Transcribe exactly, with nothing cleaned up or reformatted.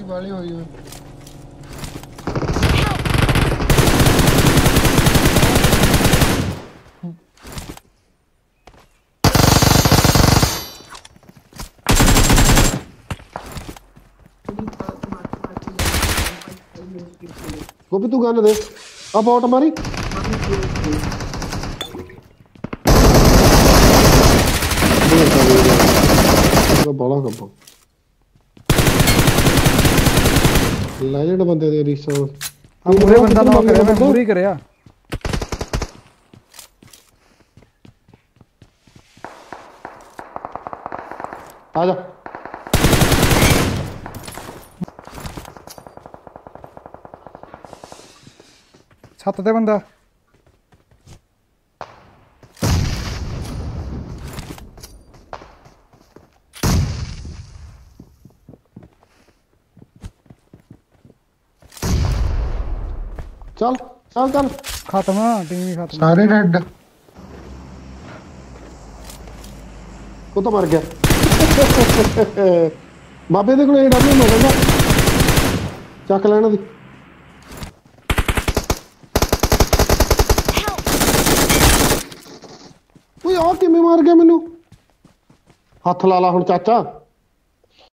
वाली हुई है। गोपी तू गन दे अब आउट मारी बड़ा कब्बा लेजेंड बंदे दे रिसो हां पूरे बंदा नॉक करे मैं पूरी करया आजा छत ते बंदा चल चल चल खत्म टीम ही खत्म सारे रेड वो तो मर गया बाबे दे कोल डब्ल्यू मिल जांदा चक लेना दी ओए आ किवें मार गया मैनू हथ ला ला हुण चाचा